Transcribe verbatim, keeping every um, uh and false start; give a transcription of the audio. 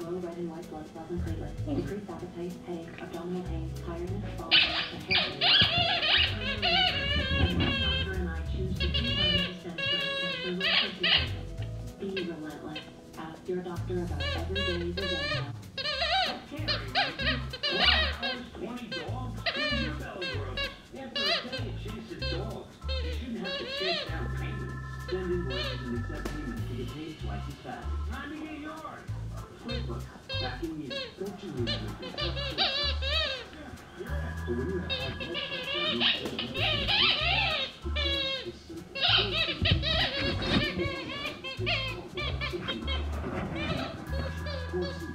low red and white blood cells and platelets, increased appetite, headache, abdominal pain, tiredness, vomiting, and hair and my doctor and I choose to keep on the stem cell cancer will continue. Be relentless. Ask your doctor about everyday Virginia. twenty dogs? Where's your belly grows? After a day of chasing dogs, you shouldn't have to chase down payments. Send invoices and accept payments to get paid twice as fast. Time to get yours. QuickBooks, back in you. Don't you lose your business. But when you have high blood pressure, you should know it's simple.